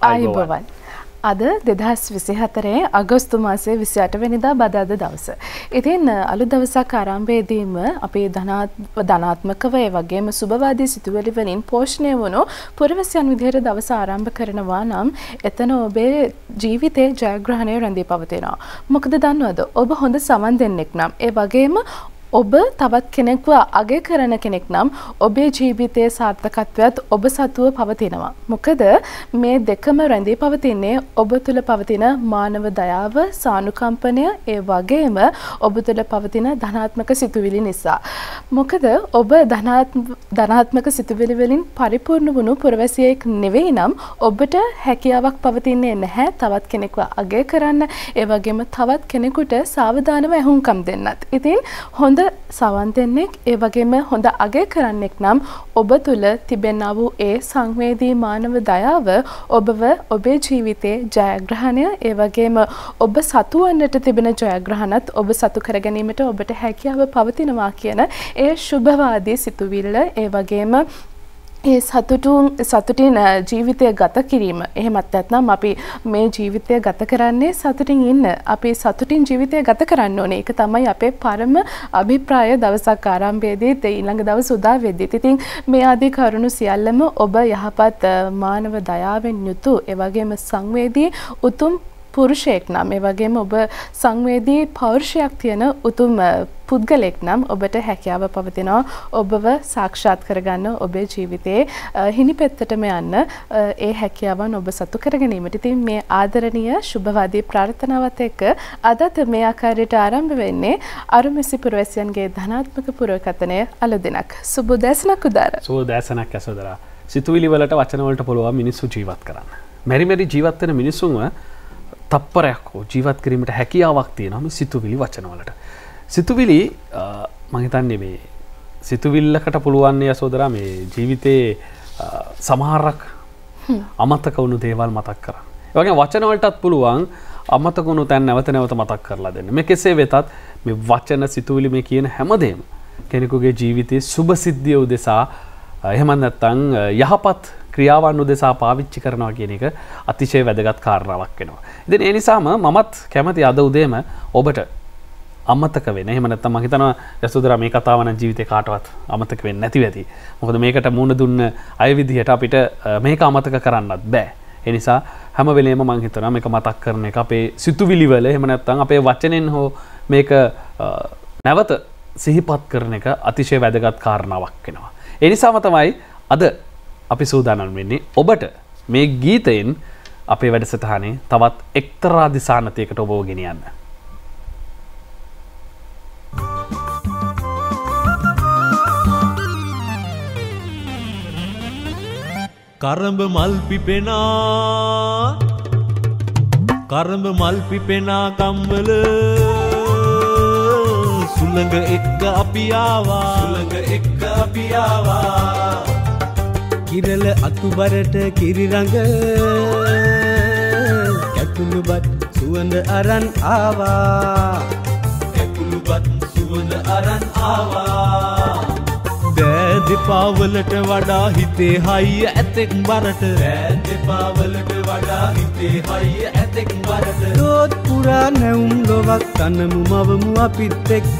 ආයුබෝවන්. අද 2024 අගෝස්තු මාසයේ 28 වෙනිදා බදාද දවස. ඉතින් අලුත් දවසක් ආරම්භයේදීම අපේ ධනාත්මකව ඒ වගේම සුබවාදී සිතුවිලි වලින් පෝෂණය වුණු පුරවැසියන් විදිහට දවස ආරම්භ කරනවා නම් එතන ඔබේ ජීවිතයේ ජයග්‍රහණය රැඳී පවතිනවා. මොකද දන්නවද? ඔබ හොඳ සමන් දෙන්නෙක් නම් ඒ වගේම ඔබ තවත් කෙනෙක්ව අගය කරන කෙනෙක් නම් ඔබේ ජීවිතයේ සාර්ථකත්වයත් ඔබ සතුව පවතිනවා. මොකද මේ දෙකම රැඳී පවතින්නේ ඔබ තුළ පවතින මානව දයාව, සානුකම්පනය, ඒ වගේම ඔබ තුළ පවතින ධනාත්මක සිතුවිලි නිසා. මොකද ඔබ ධනාත්මක සිතුවිලි වලින් පරිපූර්ණ වුණු පුරවැසියෙක් නෙවෙයි නම් ඔබට හැකියාවක් පවතින්නේ නැහැ තවත් කෙනෙක්ව අගය කරන්න, ඒ වගේම තවත් කෙනෙකුට සාවධානව ඇහුම්කම් දෙන්නත්. ඉතින් හොඳ සවන් දෙන්නෙක් ඒ වගේම හොඳ අගය කරන්නෙක් නම් ඔබ තුළ තිබෙනා වූ ඒ සංවේදී මානව දයාව ඔබව ඔබේ ජීවිතයේ ජයග්‍රහණය ඒ වගේම ඔබ සතු වන්නට තිබෙන ජයග්‍රහණත් ඔබ සතු කර ගැනීමට ඔබට හැකියාව පවතිනවා කියන ඒ සුභවාදී සිතුවිල්ල ඒ වගේම ඒ සතුටින් ජීවිතය ගත කිරීම. එහෙමත් නැත්නම් අපි මේ ජීවිතය ගත කරන්නේ සතුටින් ඉන්න. අපි සතුටින් ජීවිතය ගත කරන්න ඕනේ. ඒක තමයි අපේ පරම අභිප්‍රාය දවසක් ආරම්භයේදී ඊළඟ දවස් උදා වෙද්දී. ඉතින් මේ ආදී කරුණු සියල්ලම ඔබ යහපත් මානව දයාවෙන් යුතු ඒ වගේම සංවේදී උතුම් පුරුෂයෙක් නම් ඒ වගේම ඔබ සංවේදී පෞරුෂයක් තියෙන උතුම් පුද්ගලෙක් නම් ඔබට හැකියාව පවතිනවා ඔබව සාක්ෂාත් කරගන්න ඔබේ ජීවිතයේ හිණිපෙත්තටම යන්න ඒ හැකියාවන් ඔබ සතු කර ගැනීමට. ඉතින් මේ ආදරණීය සුභවාදී ප්‍රාර්ථනාවත් එක්ක අදත් මේ ආකාරයට ආරම්භ වෙන්නේ අරුමැසි පුරවැසියන්ගේ ධනාත්මක පුරවකථනය අලුදිනක්. සුබ උදෑසනක් උදාර. සුබ උදෑසනක් ඇසොදරා. සිතුවිලි වලට වචන වලට පුළුවන් මිනිස්සු ජීවත් කරන්න. මෙරි ජීවත් වෙන මිනිස්සුන්ව තප්පරයක් හෝ ජීවත් කිරීමට හැකියාවක් තියෙනවා මේ සිතුවිලි වචන වලට. සිතුවිලි මම හිතන්නේ මේ සිතුවිල්ලකට පුළුවන් යසෝදරා මේ ජීවිතේ සමහරක් අමතක වුණු දේවල් මතක් කරන්න. ඒ වගේ වචන වලටත් පුළුවන් අමතක වුණු තැන් නැවත නැවත මතක් කරලා දෙන්න. මේ කෙසේ වෙතත් මේ වචන සිතුවිලි මේ කියන හැමදේම කෙනෙකුගේ ජීවිතයේ සුබ සිද්ධිය උදෙසා එහෙම නැත්නම් යහපත් ක්‍රියාවන් උදෙසා පාවිච්චි කරනවා කියන එක අතිශය වැදගත් කාරණාවක් වෙනවා. ඉතින් ඒ නිසාම මමත් කැමති අද උදේම ඔබට අමතක වෙන. එහෙම නැත්නම් මම හිතනවා යසෝදරා මේ කතාව නම් ජීවිතේ කාටවත් අමතක වෙන්නේ නැති වෙති. මොකද මේකට මුණ දුන්න අය විදිහට අපිට මේක අමතක කරන්නත් බෑ. ඒ නිසා හැම වෙලේම මම හිතනවා මේක මතක් කරන එක අපේ සිතුවිලි වල එහෙම නැත්නම් අපේ වචනෙන් හෝ මේක නැවත සිහිපත් කරන එක අතිශය වැදගත් කාරණාවක් වෙනවා. ඒ නිසාම තමයි අද අපි සූදානම් වෙන්නේ ඔබට මේ ගීතයෙන් අපේ වැඩසටහනේ තවත් එක්තරා දිසානතියකට ඔබව ගෙනියන්න. කරඹ මල් පිපෙනා කම්වල සුළඟ එක්ක අපි ආවා කිරල අතුබරට කිරිරඟ කැකුළුබත් සුවඳ අරන් ආවා දෑදෙපාවලට වඩා හිතේ හයිය ඇතෙක් බරට දෝත් පුරා නැවුම් ලොවක් තනමු මවමු අපිත් එක්ක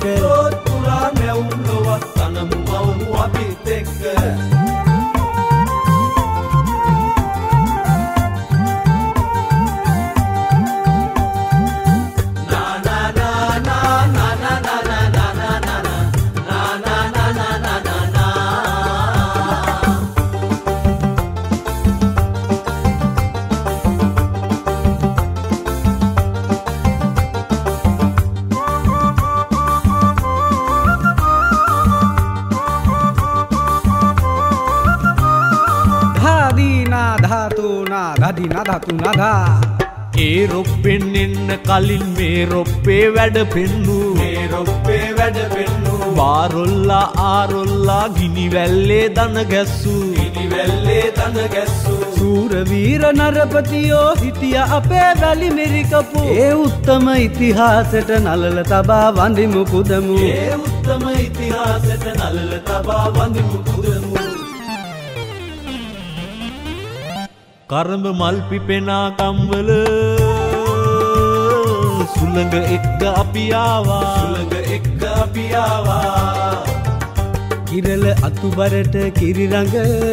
ධාතු නදා ඒ රොප්පෙන් එන්න කලින් මේ රොප්පේ වැඩ පෙන්නු වාරොල්ලා ආරොල්ලා ගිනි වැල්ලේ දන ගැස්සු සූරවීර නරපතියෝ හිටිය අපේ වැලි මෙරිකපු ඒ උත්තම ඉතිහාසයට නලල තබා වඳිමු පුදමු කරඹ මල් පිපෙනා කම්වල සුළඟ එක්ක අපි ආවා කිරල අතුබරට කිරිරඟ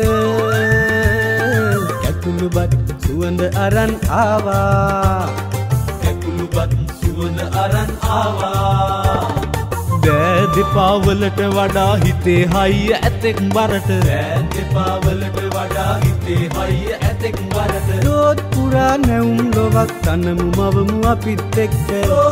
ඇකුළුබත් සුවඳ අරන් ආවා දෑදෙපාවලට වඩා හිතේ හයිය ඇතෙක් බරට ලෝත් පුරා නැවුම් ලොවක් තනමු මවමු අපිත් එක්ක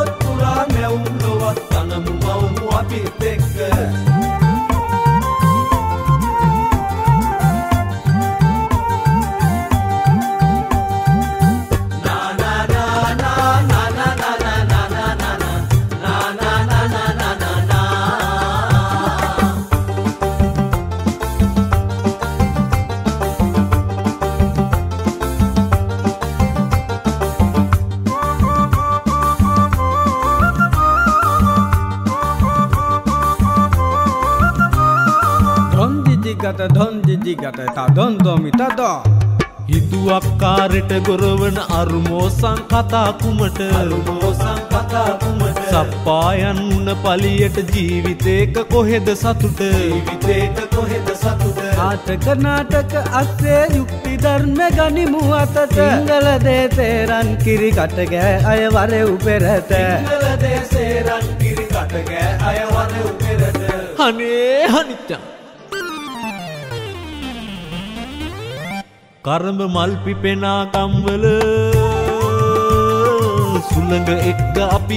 Don jijigata ta don domita do හිතුවක් කාරෙට ගොරවන අරුමෝසං කතා කුමට සප්පායන් උන පලියට ජීවිතේක කොහෙද සතුට ආටක නාටක අස්සේ යුක්ති ධර්ම ගනිමු අතට සිංහල දේශේරන් කිරි කටගෑ අය වරෙව් පෙරට අනේ අනිච්චං කරඹ මල් පිපෙනා කම්වල සුළඟ එක්ක අපි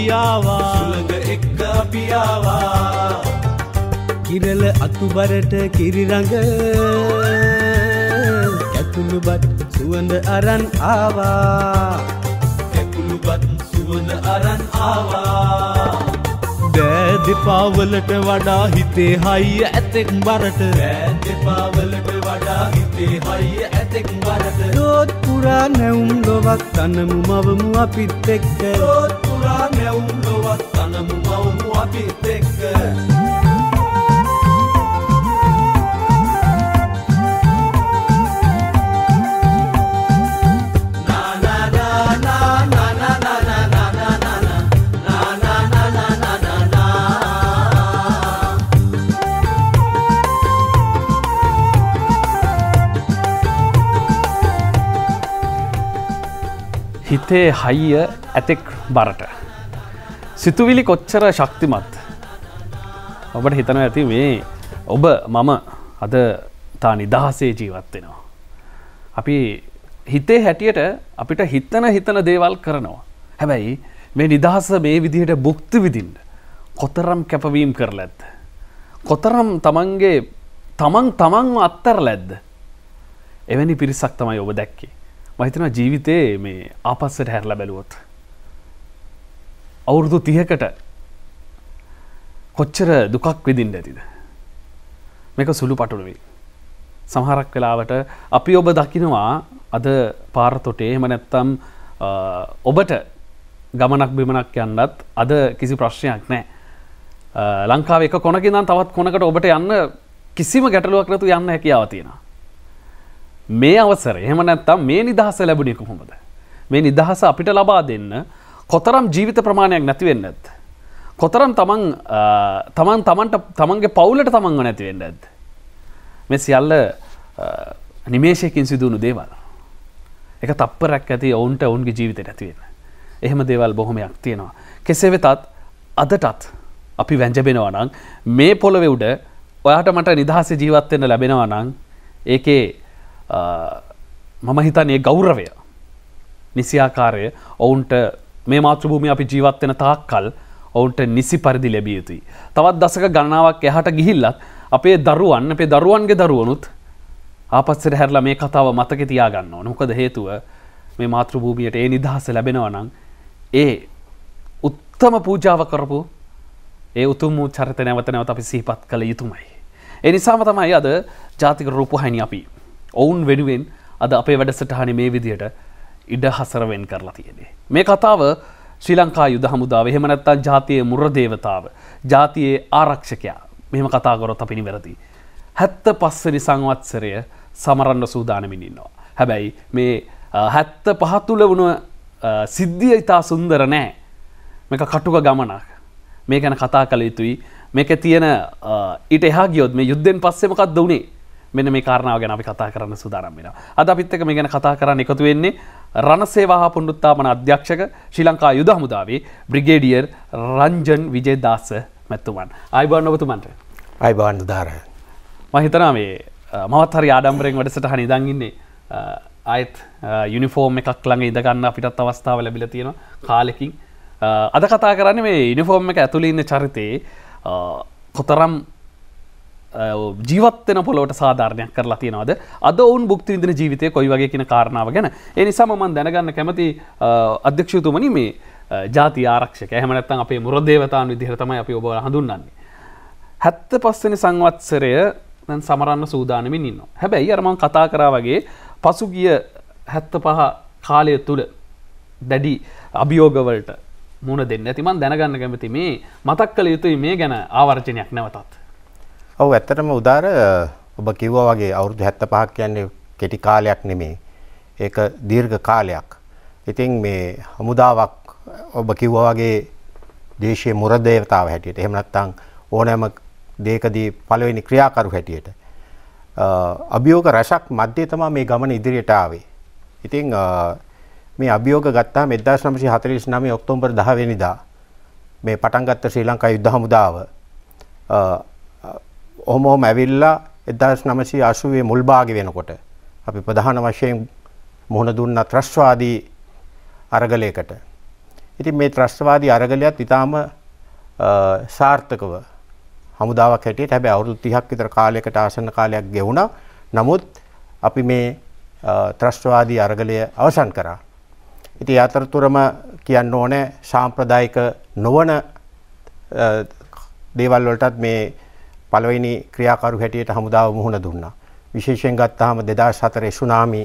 ආවා කිරල අතුබරට කිරිරඟ ඇකුළුබත් සුවඳ අරන් ආවා දෑදෙපාවලට වඩා හිතේ හයිය ඇතෙක් බරට ලෝත් පුරා නැවුම් ලොවක් තනමු මවමු අපිත් එක්ක හිතේ හයිය ඇතෙක් බරට සිතුවිලි කොච්චර ශක්තිමත් ඔබට හිතනවා ඇති මේ ඔබ මම අද තා නිදහසේ ජීවත් වෙනවා අපි හිතේ හැටියට අපිට හිතන දේවල් කරනවා හැබැයි මේ නිදහස මේ විදිහට භුක්ති විඳින්න කොතරම් කැපවීම කරලාද කොතරම් තමන්ව අත්තරලාද එවැනි පිරිසක් තමයි ඔබ දැක්කේ මම හිතනවා ජීවිතේ මේ ආපස්සට හැරලා බැලුවොත් අවුරුදු 30කට කොච්චර දුකක් විඳින්න ඇතිද මේක සුළු පටු නෙවෙයි සමහරක් වෙලාවට අපි ඔබ දකිනවා අද පාර තොටේ එහෙම නැත්නම් ඔබට ගමනක් බිමනක් යන්නත් අද කිසි ප්‍රශ්නයක් නැහැ ලංකාවේ එක කොනකින් ඉඳන් තවත් කොනකට ඔබට යන්න කිසිම ගැටලුවක් නැතුව යන්න හැකියාව තියෙනවා මේ අවසරය එහෙම නැත්නම් මේ නිදහස ලැබුණේ කොහොමද මේ නිදහස අපිට ලබා දෙන්න කොතරම් ජීවිත ප්‍රමාණයක් නැති වෙන්නේ නැද්ද කොතරම් තමන්ගේ පවුලට තමන්ව නැති වෙන්නේ නැද්ද මේ සියල්ල නිමේෂයකින් සිදුවුණු දේවල් ඒක තප්පරයක් ඇති ඔවුන්ට ඔවුන්ගේ ජීවිතේ නැති වෙන එහෙම දේවල් බොහොමයක් තියෙනවා කෙසේ වෙතත් අදටත් අපි වැංජබෙනවා නම් මේ පොළවේ උඩ ඔයාට මට නිදහසේ ජීවත් වෙන්න ලැබෙනවා නම් ඒකේ මම හිතන්නේ ගෞරවය නිසියාකාරය ඔවුන්ට මේ මාතෘභූමිය අපි ජීවත් වෙන තාක්කල් ඔවුන්ට නිසි පරිදි ලැබිය යුතුයි. තවත් දශක ගණනාවක් එහාට ගිහිල්ලත් අපේ දරුවන්ගේ දරුවනුත් ආපස්සට හැරලා මේ කතාව මතකේ තියාගන්න ඕන. මොකද හේතුව මේ මාතෘභූමියට ඒ නිදහස ලැබෙනවා නම් ඒ උත්තම පූජාව කරපු ඒ උතුම් චරිත නැවත නැවත අපි සිහිපත් කළ යුතුමයි. ඒ නිසාම තමයි අද ජාතික රූපවාහිනිය අපි ඔවුන් වෙනුවෙන් අද අපේ වැඩසටහනේ මේ විදියට ඉඩ හසර වෙන් කරලා තියෙන්නේ. මේ කතාව ශ්‍රී ලංකා යුද හමුදාව එහෙම නැත්නම් ජාතියේ මුර දේවතාව, ජාතියේ ආරක්ෂකයා මෙහෙම කතා කරොත් අපි නිවැරදි. 75 වෙනි සංවත්සරය සමරන්න සූදානමින් ඉන්නවා. හැබැයි මේ 75 තුල වුණ සිද්ධිය ඉතා සුන්දර නෑ. මේක කටුක ගමනක්. මේ ගැන කතා කළ යුතුයි. මේකේ තියෙන ඊට එහා ගියොත් මේ යුද්ධෙන් පස්සේ මොකක්ද වුනේ? මෙන්න මේ කාරණාව ගැන අපි කතා කරන්න සූදානම් වෙනවා. අද අපිත් එක්ක මේ ගැන කතා කරන්න එකතු වෙන්නේ රණසේවා හා පුනරුත්ථාපන අධ්‍යක්ෂක ශ්‍රී ලංකා යුද හමුදාවේ බ්‍රිගේඩියර් රංජන් විජේදාස මැතිතුමන්. ආයුබෝවන් ඔබතුමන්ට. ආයුබෝවන් උදාර. මම හිතනවා මේ මමත් හරි ආඩම්බරයෙන් වැඩසටහන ඉඳන් ඉන්නේ. ආයෙත් යුනිෆෝම් එකක් ළඟ ඉඳ ගන්න අපිටත් අවස්ථාව ලැබිලා තියෙනවා කාලෙකින්. අද කතා කරන්නේ මේ යුනිෆෝම් එක ඇතුළේ ඉන්න චරිතේ කොතරම් ජීවත් වෙන පොළොවට සාධාරණයක් කරලා තියෙනවද? අද ඔවුන් භුක්ති විඳින ජීවිතය කොයි වගේ කියන කාරණාව ගැන. ඒ නිසාම මම දැනගන්න කැමති අධ්‍යක්ෂතුමනි මේ ජාතිය ආරක්ෂක. එහෙම නැත්නම් අපේ මුරදේවතාන් විදිහට තමයි අපි ඔබ හඳුන්වන්නේ. 75 වෙනි සංවත්සරය දැන් සමරන්න සූදානමින් ඉන්නවා. හැබැයි අර මම කතා කරා වගේ පසුගිය 75 කාලය තුල දැඩි අභියෝගවලට මුණ දෙන්න ඇති. මම දැනගන්න කැමති මේ මතක් කළ යුතුයි මේ ගැන ආවර්ජනයක් නැවතත්. ඔව් ඇත්තටම උදාර ඔබ කිව්වා වගේ අවුරුදු 75ක් කියන්නේ කෙටි කාලයක් නෙමෙයි. ඒක දීර්ඝ කාලයක්. ඉතින් මේ හමුදාවක් ඔබ කිව්වා වගේ දේශීය මුරදේවතාව හැටියට එහෙම නැත්නම් ඕනෑම දෙයකදී පළවෙනි ක්‍රියාකරු හැටියට අභියෝග රැසක් මැද්දේ තමයි මේ ගමන ඉදිරියට ආවේ. ඉතින් මේ අභියෝග ගත්තාම 1949 ඔක්තෝබර් 10 වෙනිදා මේ පටන් ගත්ත ශ්‍රී ලංකා යුද හමුදාව ඔහොම ඇවිල්ලා 1980 මුල් භාගය වෙනකොට අපි ප්‍රධාන වශයෙන් මුහුණ දුන්න ත්‍රස්තවාදී අරගලයකට. ඉතින් මේ ත්‍රස්තවාදී අරගලයත් ඊටාම සාර්ථකව හමුදාවක් හැටියට හැබැයි අවුරුදු 30ක් විතර කාලයකට ආසන්න කාලයක් ගෙවුණා. නමුත් අපි මේ ත්‍රස්තවාදී අරගලය අවසන් කරා. ඉතින් අතරතුරම කියන්න ඕනේ සාම්ප්‍රදායික නොවන දේවල් වලටත් මේ පළවෙනි ක්‍රියාකරු හැටියට හමුදාව මුහුණ දුන්නා. විශේෂයෙන් ගත්තාම 2004 සුනාමි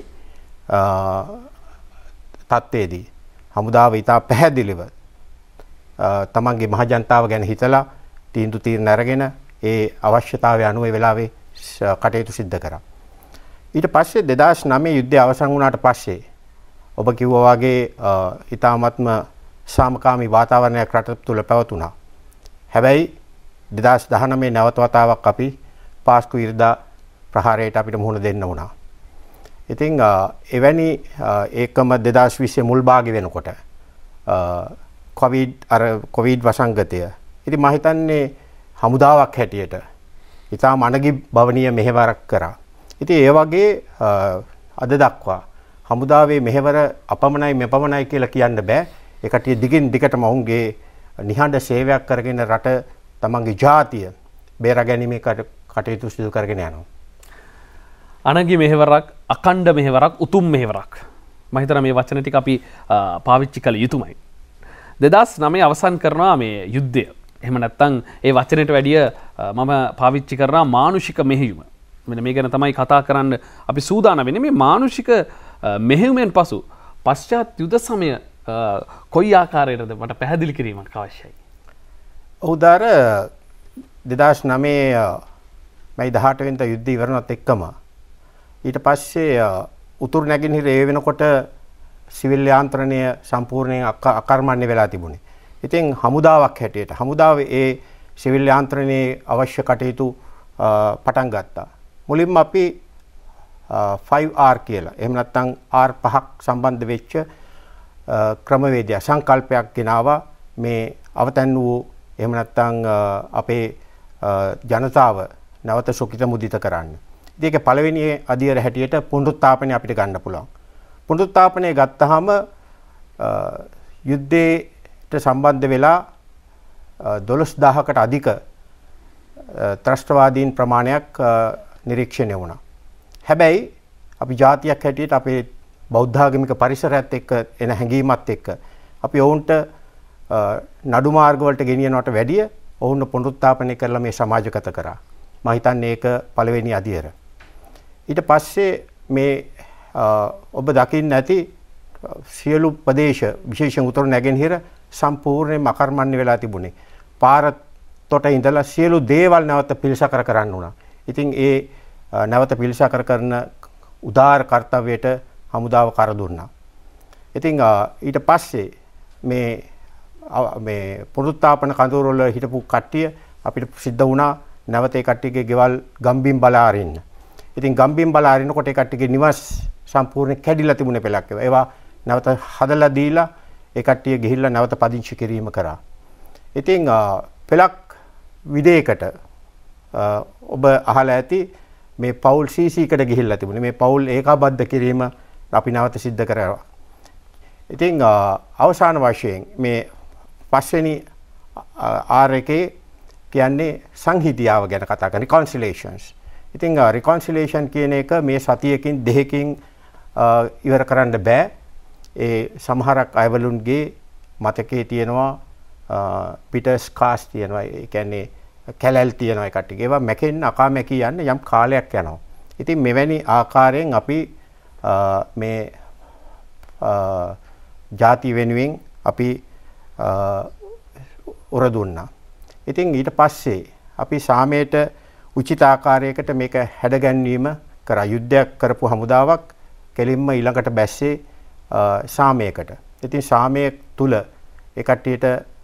තත්ත්වයේදී හමුදාව ඉතා පැහැදිලිව තමන්ගේ මහජනතාව ගැන හිතලා තීන්දුව අරගෙන ඒ අවශ්‍යතාවය අනුව ඒ වෙලාවේ කටයුතු සිද්ධ කරා. ඊට පස්සේ 2009 යුද්ධය අවසන් වුණාට පස්සේ ඔබ කිව්වා වගේ ඉතාමත්ම සාමකාමී වාතාවරණයක් රට තුළ පැවතුණා. හැබැයි 2019 නැවත වතාවක් අපි පාස්කු ඉරිදා ප්‍රහාරයට අපිට මුහුණ දෙන්න වුණා. ඉතින් එවැනි ඒකම 2020 මුල් භාගය වෙනකොට කොවිඩ් වසංගතය. ඉතින් මම හිතන්නේ හමුදාවක් හැටියට ඉතාම අනගි භවනීය මෙහෙවරක් කරා. ඉතින් ඒ වගේ අද දක්වා හමුදාවේ මෙහෙවර අපමණයි මෙපමණයි කියලා කියන්න බෑ. ඒ කටිය දිගින් දිගටම ඔවුන්ගේ නිහඬ සේවයක් කරගෙන රට තමන්ගේ ජාතිය බේරා ගැනීමේ කටයුතු සිදු කරගෙන යනවා. අනගි මෙහෙවරක්, අකණ්ඩ මෙහෙවරක්, උතුම් මෙහෙවරක්. මම හිතනවා මේ වචන ටික අපි පාවිච්චි කළ යුතුමයි. 2009 අවසන් කරනවා මේ යුද්ධය. එහෙම නැත්නම් ඒ වචනයට වැඩිය මම පාවිච්චි කරනවා මානුෂික මෙහෙයුම. මෙන්න මේ ගැන තමයි කතා කරන්න අපි සූදානම් වෙන්නේ. මේ මානුෂික මෙහෙයුමෙන් පසු පශ්චාත් යුද සමය කොයි ආකාරයකටද මට පැහැදිලි කිරීමක් අවශ්‍යයි. උදාර 2009 මයි 18 වෙනිදා යුද්ධය ඉවරනත් එක්කම ඊට පස්සේ උතුරු නැගෙනහිර ඒ වෙනකොට සිවිල් යාන්ත්‍රණය සම්පූර්ණයෙන් අකර්මණ්‍ය වෙලා තිබුණේ. ඉතින් හමුදාවක් හැටියට හමුදාවේ ඒ සිවිල් යාන්ත්‍රණයේ අවශ්‍ය කටයුතු පටන් ගත්තා. මුලින්ම අපි 5R කියලා එහෙම නැත්නම් R5ක් සම්බන්ධ වෙච්ච ක්‍රමවේදය සංකල්පයක් ගෙනාවා මේ අවතන් වූ එහෙම නැත්නම් අපේ ජනතාව නැවත සුඛිත මුදිත කරන්න. ඉතින් ඒක පළවෙනි අදියර හැටියට පුනරුත්ථාපනය අපිට ගන්න පුළුවන්. පුනරුත්ථාපනය ගත්තාම යුද්ධයට සම්බන්ධ වෙලා 12000කට අධික ත්‍රස්තවාදීන් ප්‍රමාණයක් නිරීක්ෂණය වුණා. හැබැයි අපි ජාතියක් හැටියට අපේ බෞද්ධ ආගමික පරිසරයත් එක්ක එන හැඟීමත් එක්ක අපි ඔවුන්ට නඩු මාර්ග වලට ගෙනියනවට වැඩිය ඔවුන්ව පුනරුත්ථාපනය කරලා මේ සමාජගත කරා. මම හිතන්නේ ඒක පළවෙනි අදියර. ඊට පස්සේ මේ ඔබ දකින්න ඇති සියලු ප්‍රදේශ විශේෂයෙන් උතුරු නැගෙනහිර සම්පූර්ණයෙන්ම අකර්මණ්‍ය වෙලා තිබුණේ. පාර තොට ඉඳලා සියලු දේවල් නැවත පිළිසකර කරන්න උනා. ඉතින් ඒ නැවත පිළිසකර කරන උදාර කාර්යයට හමුදාව කර දුන්නා. ඉතින් ඊට පස්සේ මේ පුනරුත්ථාපන කඳවුරවල හිටපු කට්ටිය අපිට සිද්ධ වුණා නැවත ඒ කට්ටියගේ ගෙවල් ගම්බිම් බලා අරින්න. ඉතින් ගම්බිම් බලා අරිනකොට ඒ කට්ටියගේ නිවස් සම්පූර්ණ කැඩිලා තිබුණේ පෙළක් ඒවා. ඒවා නැවත හදලා දීලා ඒ කට්ටිය ගිහිල්ලා නැවත පදිංචි කිරීම කරා. ඉතින් පෙළක් විදේකට ඔබ අහලා ඇති මේ පවුල් CCකට ගිහිල්ලා තිබුණේ. මේ පවුල් ඒකාබද්ධ කිරීම අපි නැවත සිද්ධ කරා. ඉතින් අවසාන වශයෙන් මේ පස්වෙනි R1 කියන්නේ සංහිතියාව ගැන කතා කරන reconciliations. ඉතින් reconciliation කියන එක මේ සතියකින් දෙකකින් ඉවර කරන්න බෑ. ඒ සමහරක් අයවලුන්ගේ මතකයේ තියෙනවා පිටර්ස් කාස් තියෙනවා. ඒ කියන්නේ කැලල් තියෙනවා ඒ කට්ටිය. ඒවා මැකෙන්න අකාමැකී යන්න යම් කාලයක් යනවා. ඉතින් මෙවැනි ආකාරයෙන් අපි මේ ජාති වෙනුවෙන් අපි උර දුන්නා. ඉතින් ඊට පස්සේ අපි සාමයට උචිත ආකාරයකට මේක හැඩගැන්වීම කරා. යුද්ධයක් කරපු හමුදාවක් කෙලින්ම ඊළඟට බැස්සේ සාමයකට. ඉතින් සාමය තුල ඒ කට්ටියට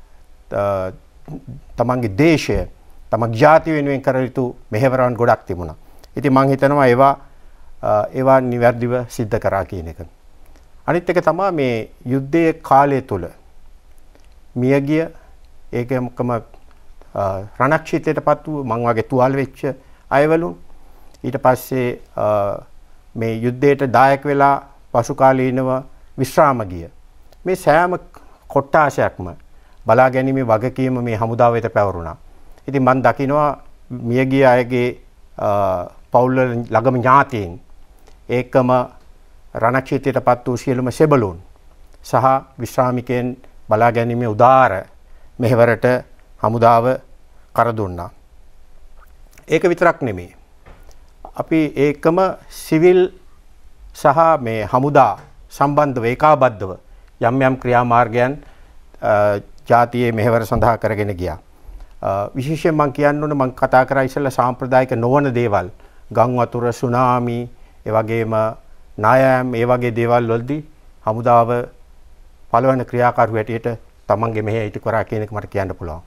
තමන්ගේ දේශය තමන්ගේ ජාති වෙනුවෙන් කර යුතු මෙහෙවරන් ගොඩක් තිබුණා. ඉතින් මම හිතනවා ඒවා නිවැරදිව සිද්ධ කරා කියන එක. අනිත් එක තමයි මේ යුද්ධයේ කාලය තුල මියගිය ඒකමකම රණක්ෂිතයටපත් වූ මං වගේ තුවාල වෙච්ච අයවලුන් ඊට පස්සේ මේ යුද්ධයට දායක වෙලා පසු කාලීනව විශ්‍රාම ගිය මේ සෑම කොට්ටාශයක්ම බලා ගැනීමේ වගකීම මේ හමුදාව වෙත පැවරුණා. ඉතින් මම දකිනවා මියගිය අයගේ පවුල් ළඟම ඥාතීන් ඒකම රණක්ෂිතයටපත් වූ සියලුම සෙබළුන් සහ විශ්‍රාමිකයන් බලා ගැනීමේ උදාර මෙහෙවරට හමුදාව කර දුන්නා. ඒක විතරක් නෙමෙයි. අපි ඒකම සිවිල් සහ මේ හමුදා සම්බන්ධව ඒකාබද්ධව යම් යම් ක්‍රියාමාර්ගයන් ජාතියේ මෙහෙවර සඳහා කරගෙන ගියා. විශේෂයෙන් මම කියන්න ඕනේ මම කතා කරා ඉස්සෙල්ලා සාම්ප්‍රදායික නොවන දේවල් ගම් වතුර සුනාමි ඒ වගේම නායම් ඒ වගේ දේවල් වලදී හමුදාව පළවෙනි ක්‍රියාකාරී හැටියට තමන්ගේ මෙහෙය ඉටු කරා කියන එක මට කියන්න පුළුවන්.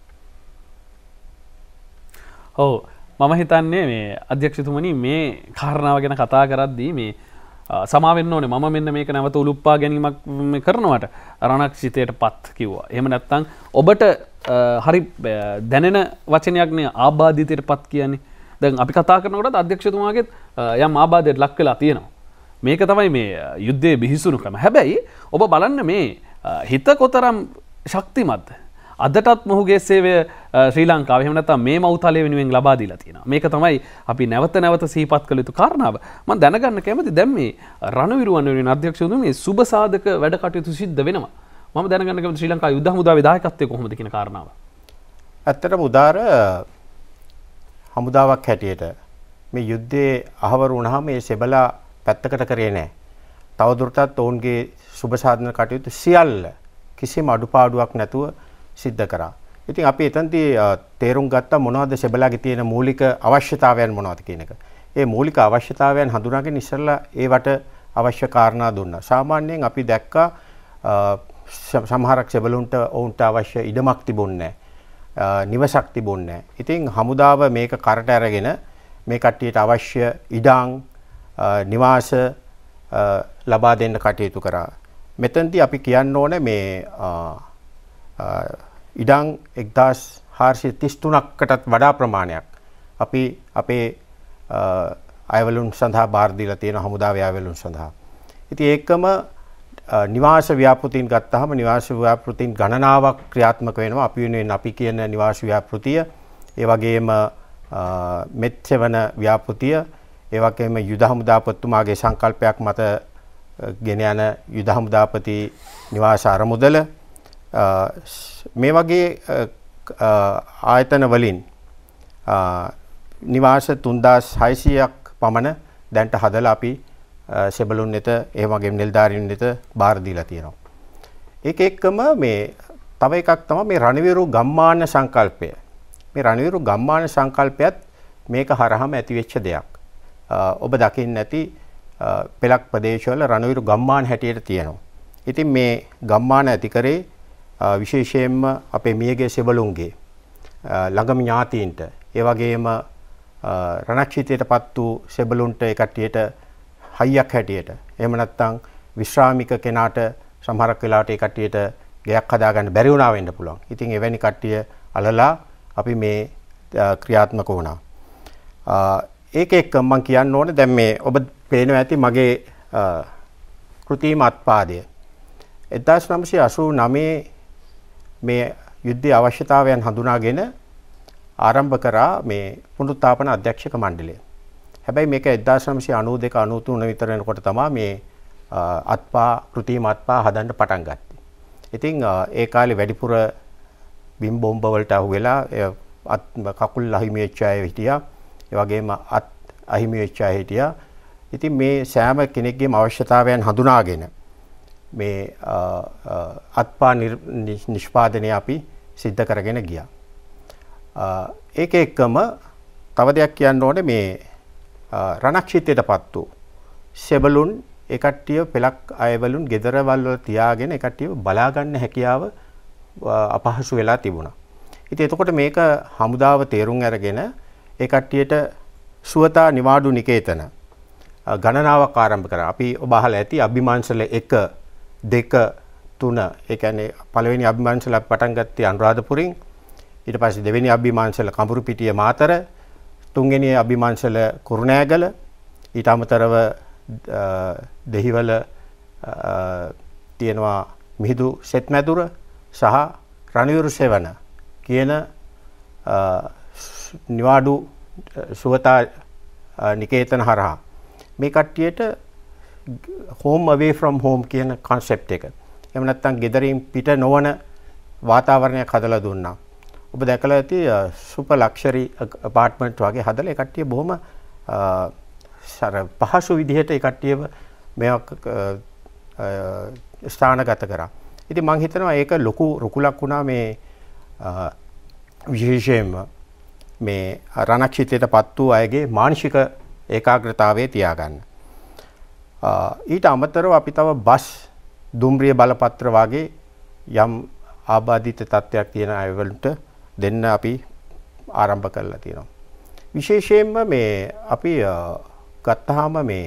ඔව් මම හිතන්නේ මේ අධ්‍යක්ෂතුමනි මේ කාරණාව ගැන කතා කරද්දී මේ සමා වෙන්න ඕනේ මම මෙන්න මේක නැවත උලුප්පා ගැනීමක් කරනවට රණක්ෂිතයට පත් කිව්වා. එහෙම නැත්නම් ඔබට හරි දැනෙන වචනයක් නේ ආබාධිතයට පත් කියන්නේ. දැන් අපි කතා කරනකොට අධ්‍යක්ෂතුමාගෙත් යම් ආබාධයට ලක් වෙලා තියෙනවා. මේක තමයි මේ යුද්ධයේ බිහිසුණු ක්‍රම. හැබැයි ඔබ බලන්න මේ හිත කොතරම් ශක්තිමත්ද. අදටත් මොහුගේ සේවය ශ්‍රී ලංකාවේ එහෙම නැත්නම් මේ මව්තලය වෙනුවෙන් ලබා දීලා තියෙනවා. මේක තමයි අපි නැවත නැවත සිහිපත් කළ යුතු කාරණාව. මම දැනගන්න කැමති දැන් මේ රණවිරුවන් වෙනුවෙන් අධ්‍යක්ෂතුමනි මේ සුබ සාධක වැඩ කටයුතු සිද්ධ වෙනවා. මම දැනගන්න කැමති ශ්‍රී ලංකා යුද්ධ හමුදාවේ දායකත්වය කොහොමද කියන කාරණාව. ඇත්තටම උදාර හමුදාවක් හැටියට මේ යුද්ධයේ අහවර වුණාම මේ සෙබලා පැත්තකට කරේ නැහැ. තවදුරටත් ඔවුන්ගේ සුබ සාධන කටයුතු සියල්ල කිසිම අඩුපාඩුවක් නැතුව සිද්ධ කරා. ඉතින් අපි එතනදී තේරුම් ගත්තා මොනවද සෙබලාගේ තියෙන මූලික අවශ්‍යතාවයන් මොනවද කියන එක. ඒ මූලික අවශ්‍යතාවයන් හඳුනාගෙන ඉස්සෙල්ලා ඒවට අවශ්‍ය කාරණා දුන්නා. සාමාන්‍යයෙන් අපි දැක්කා සමහරක් සෙබළුන්ට ඔවුන්ට අවශ්‍ය ඉඩමක් තිබුණේ නැහැ. නිවසක් තිබුණේ නැහැ. ඉතින් හමුදාව මේක කරට අරගෙන මේ කට්ටියට අවශ්‍ය ඉඩම් නිවාස ලබා දෙන්න කටයුතු කරා. මෙතනදී අපි කියන්න ඕනේ මේ ඉඩම් 1433කටත් වඩා ප්‍රමාණයක් අපි අපේ අයවලුන් සඳහා බාර දීලා තියෙන හමුදාවේ අයවලුන් සඳහා. ඉතින් ඒකම නිවාස ව්‍යාපෘතීන් ගත්තාම නිවාස ව්‍යාපෘතීන් ගණනාවක් ක්‍රියාත්මක වෙනවා. අපි වෙනුවෙන් අපි කියන නිවාස ව්‍යාපෘතිය, ඒ වගේම මෙත්සෙවන ව්‍යාපෘතිය, ඒ වගේම යුද හමුදාපතිතුමාගේ සංකල්පයක් මත ගෙන යන යුද හමුදාපති නිවාස අරමුදල මේ වගේ ආයතන වලින් නිවාස 3600ක් පමණ දැන්ට හදලා අපි සෙබළුන් වෙත ඒ වගේම නිලධාරීන් වෙත බාර දීලා තියෙනවා. ඒක එක්කම මේ තව එකක් තමයි මේ රණවිරු ගම්මාන සංකල්පය. මේ රණවිරු ගම්මාන සංකල්පයත් මේක හරහාම ඇති වෙච්ච දෙයක්. ඔබ දකින්න ඇති පෙලක් ප්‍රදේශවල රණවිරු ගම්මාන හැටියට තියෙනවා. ඉතින් මේ ගම්මාන ඇති කරේ විශේෂයෙන්ම අපේ මියගේ සෙබළුන්ගේ ළඟම ඥාතීන්ට ඒ වගේම රණක්ෂිතයටපත් වූ සෙබළුන්ට ඒ කට්ටියට හයියක් හැටියට එහෙම නැත්නම් විශ්‍රාමික කෙනාට සමහරක් වෙලාවට ඒ කට්ටියට ගෙයක් හදාගන්න බැරි වුණා වෙන්න පුළුවන්. ඉතින් එවැනි කට්ටිය අලලා අපි මේ ක්‍රියාත්මක වුණා. ඒක එක්ක මම කියන්න ඕනේ දැන් මේ ඔබ පේනවා ඇති මගේ කෘතිම අත්පාදය 1989 මේ යුද්ධයේ අවශ්‍යතාවයන් හඳුනාගෙන ආරම්භ කරා මේ පුනරුත්ථාපන අධ්‍යක්ෂක මණ්ඩලය. හැබැයි මේක 1992 93 විතර වෙනකොට තමයි මේ කෘතිම අත්පා හදන්න පටන් ගත්තේ. ඉතින් ඒ කාලේ වැඩිපුර බිම් බෝම්බ වලට අහුවෙලා කකුල් අහිමි වෙච්ච අය හිටියා. ඒ වගේම අත් අහිමි වෙච්ච අය හිටියා. ඉතින් මේ සෑම කෙනෙක්ගේම අවශ්‍යතාවයන් හඳුනාගෙන මේ අත්පා නිෂ්පාදනය අපි සිද්ධ කරගෙන ගියා. ඒක එක්කම තව දෙයක් කියන්න ඕනේ මේ රණක්ෂිතයටපත් වූ සෙබළුන් ඒ කට්ටිය පෙලක් අයවලුන් ගෙදරවල් වල තියාගෙන ඒ කට්ටිය බලා ගන්න හැකියාව අපහසු වෙලා තිබුණා. ඉතින් එතකොට මේක හමුදාව තේරුම් අරගෙන ඒ කට්ටියට සුවතා නිවාඩු නිකේතන ගණනාවක් ආරම්භ කරා. අපි ඔබ අහලා ඇති අභිමාංශල 1 2 3 ඒ කියන්නේ පළවෙනි අභිමාංශල අපි පටන් ගත්තේ අනුරාධපුරින්. ඊට පස්සේ දෙවෙනි අභිමාංශල කඹුරුපිටිය මාතර, තුන්වෙනි අභිමාංශල කුරුණෑගල, ඊට අමතරව දෙහිවල තියෙනවා මිහිඳු සෙත්මැදුර සහ රණවිරු සෙවණ කියන නිවාඩු සුවතා නිකේතන හරහා මේ කට්ටියට home away from home කියන concept එක. එහෙම නැත්නම් ගෙදරින් පිට නොවන වාතාවරණයක් හදලා දුන්නා. ඔබ දැකලා ඇති සුපර් ලක්ෂරි අපාර්ට්මන්ට් වගේ හදලා ඒ කට්ටිය බොහොම පහසු විදිහට ඒ කට්ටියව මේක ස්ථානගත කරා. ඉතින් මම හිතනවා ඒක ලොකු රුකුලක් වුණා මේ විශේෂයෙන්ම මේ රණක්ෂිතයටපත් වූ අයගේ මානසික ඒකාග්‍රතාවයේ තියාගන්න. ඊට අමතරව අපි තව බස් දුම්රිය බලපත්‍ර වගේ යම් ආබාධිත තත්ත්වයක් තියෙන අයවලට දෙන්න අපි ආරම්භ කරලා තියෙනවා. විශේෂයෙන්ම මේ අපි ගත්තාම මේ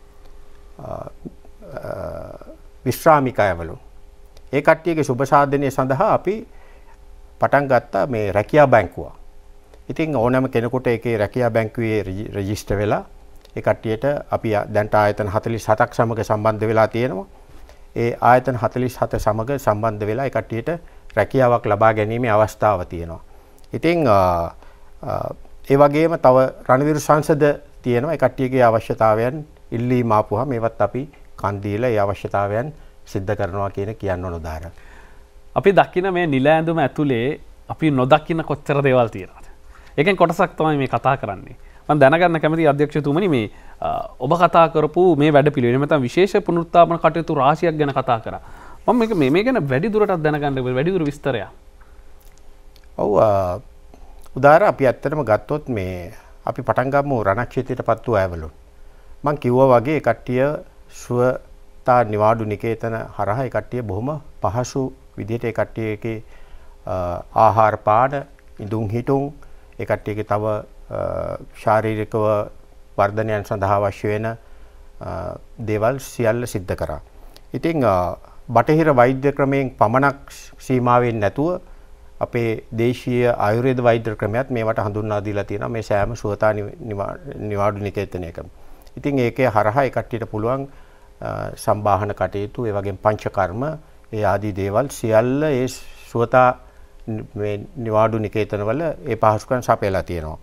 විශ්‍රාමික අයවලු ඒ කට්ටියගේ සුබ සාධනය සඳහා අපි පටන් ගත්තා මේ රැකියා බැංකුව. ඉතින් ඕනෑම කෙනෙකුට ඒකේ රැකියා බැංකුවේ රෙජිස්ටර් වෙලා ඒ කට්ටියට අපි දැන්ට ආයතන 47ක් සමග සම්බන්ධ වෙලා තියෙනවා. ඒ ආයතන 47 සමග සම්බන්ධ වෙලා ඒ කට්ටියට රැකියාවක් ලබා ගැනීමේ අවස්ථාව තියෙනවා. ඉතින් ඒ වගේම තව රණවිරු සංසද තියෙනවා. ඒ කට්ටියගේ අවශ්‍යතාවයන් ඉල්ලීම ආපුවා මේවත් අපි කන් දීලා ඒ අවශ්‍යතාවයන් සිද්ධ කරනවා කියන කියන්න ඕන උදාහරණ. අපි දකින මේ නිල ඇඳුම ඇතුලේ අපි නොදකින කොච්චර දේවල් තියෙනවද? ඒකෙන් කොටසක් තමයි මේ කතා කරන්නේ. මම දැනගන්න කැමති අධ්‍යක්ෂතුමනි මේ ඔබ කතා කරපු මේ වැඩ පිළිවෙල නැත්නම් විශේෂ පුනරුත්ථාපන කටයුතු රාශියක් ගැන කතා කරා. මම මේ ගැන වැඩි දුරටත් දැනගන්න වැඩි දුර විස්තරයක්. ඔව් උදාහරණ අපි ඇත්තටම ගත්තොත් මේ අපි පටන් ගමු රණක්ෂිතයටපත් වූ අයවලු. මම කිව්වා වගේ කට්ටිය සුවතා නිවාඩු නිකේතන හරහා ඒ කට්ටිය බොහොම පහසු විදිහට ඒ කට්ටියගේ ආහාර පාන ඉඳුන් හිටුන් ඒ කට්ටියගේ තව ශාරීරිකව වර්ධනයන් සඳහා අවශ්‍ය වෙන දේවල් සියල්ල සිද්ධ කරා. ඉතින් බටහිර වෛද්‍ය ක්‍රමයෙන් පමණක් සීමා වෙන්නේ නැතුව අපේ දේශීය ආයුර්වේද වෛද්‍ය ක්‍රමයක් මේවට හඳුන්වා දීලා තියෙනවා මේ සෑම සුවතා නිවාඩු නිකේතනයකම. ඉතින් ඒකේ හරහා ඒ කට්ටියට පුළුවන් සම්බාහන කටයුතු ඒ වගේම පංචකර්ම ඒ ආදී දේවල් සියල්ල ඒ සුවතා මේ නිවාඩු නිකේතනවල ඒ පහසුකම් සපයලා තියෙනවා.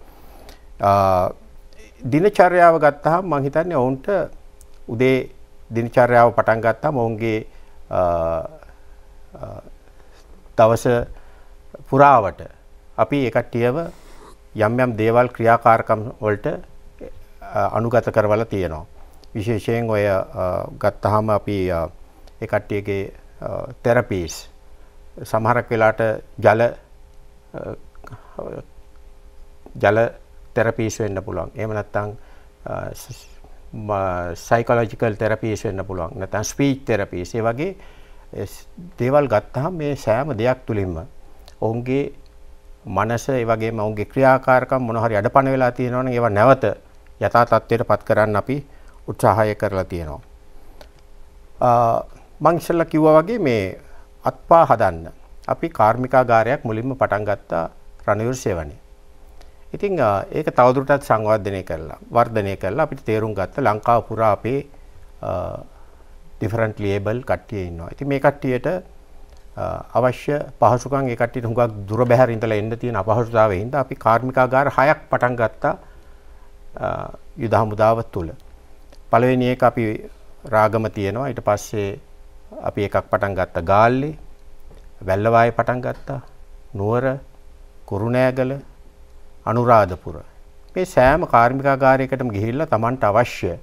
දිනචර්යාව ගත්තාම මම හිතන්නේ ඔවුන්ට උදේ දිනචර්යාව පටන් ගත්තාම ඔවුන්ගේ දවස පුරාවට අපි ඒ කට්ටියව යම් යම් දේවල් ක්‍රියාකාරකම් වලට අනුගත කරවලා තියෙනවා. විශේෂයෙන් ඔය ගත්තාම අපි ඒ කට්ටියගේ තෙරපීස් සමහරක් වෙලාවට ජල තෙරපීස් වෙන්න පුළුවන්. එහෙම නැත්නම් සයිකොලොජිකල් තෙරපිස් වෙන්න පුළුවන්. නැත්නම් ස්පීච් තෙරපිස්. ඒ වගේ දේවල් ගත්තාම මේ සෑම දෙයක් තුලින්ම ඔවුන්ගේ මනස ඒ වගේම ඔවුන්ගේ ක්‍රියාකාරකම් මොන හරි අඩපණ වෙලා තියෙනවා නම් ඒවා නැවත යථා තත්ත්වයට පත් කරන්න අපි උත්සාහය කරලා තියෙනවා. මම ඉස්සෙල්ලා කිව්වා වගේ මේ අත්පා හදන්න අපි කාර්මිකාගාරයක් මුලින්ම පටන් ගත්තා රණවිර සේවනේ. ඉතින් ඒක තවදුරටත් වර්ධනය කරලා අපිට තේරුම් ගත්ත ලංකාව පුරා අපේ differently able කට්ටිය ඉන්නවා. ඉතින් මේ කට්ටියට අවශ්‍ය පහසුකම් ඒ කට්ටියට හුඟක් දුර බැහැර ඉඳලා එන්න තියෙන අපහසුතාවයෙන් හින්දා අපි කාර්මිකාගාර 6ක් පටන් ගත්තා යුද හමුදාව තුල. පළවෙනි එක අපි රාගම තියෙනවා. ඊට පස්සේ අපි එකක් පටන් ගත්තා ගාල්ලේ, වැල්ලවායේ පටන් ගත්තා, නුවර, කුරුණෑගල, අනුරාධපුර. මේ සෑම කාර්මිකාගාරයකටම ගිහිල්ලා Tamanට අවශ්‍ය